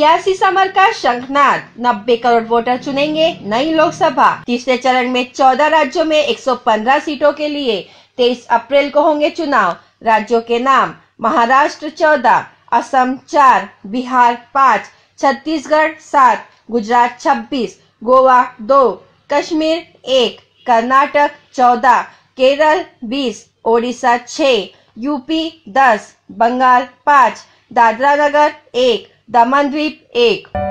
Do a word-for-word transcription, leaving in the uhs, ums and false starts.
सियासी समर का शंखनाद, नब्बे करोड़ वोटर चुनेंगे नई लोकसभा। तीसरे चरण में चौदह राज्यों में एक सौ पंद्रह सीटों के लिए तेईस अप्रैल को होंगे चुनाव। राज्यों के नाम: महाराष्ट्र चौदह, असम चार, बिहार पाँच, छत्तीसगढ़ सात, गुजरात छब्बीस, गोवा दो, कश्मीर एक, कर्नाटक चौदह, केरल बीस, ओडिशा छह, यूपी दस, बंगाल पाँच, दादरा नगर एक, दमन द्वीप एक।